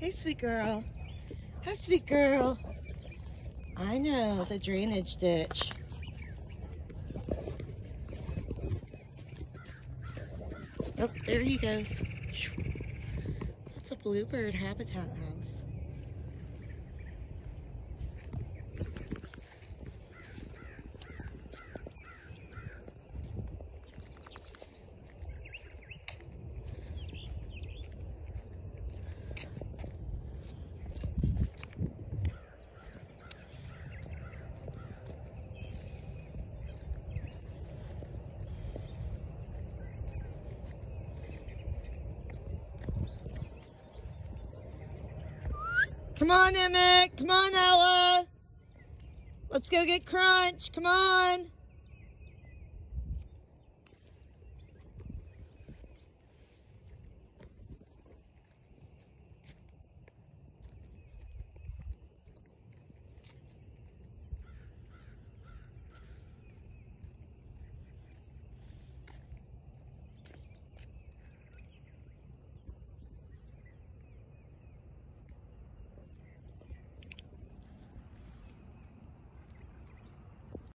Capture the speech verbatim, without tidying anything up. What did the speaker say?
Hey, sweet girl. Hi, sweet girl. I know, the drainage ditch. Oh, there he goes. That's a bluebird habitat house. Come on, Emmett. Come on, Ella. Let's go get Crunch. Come on.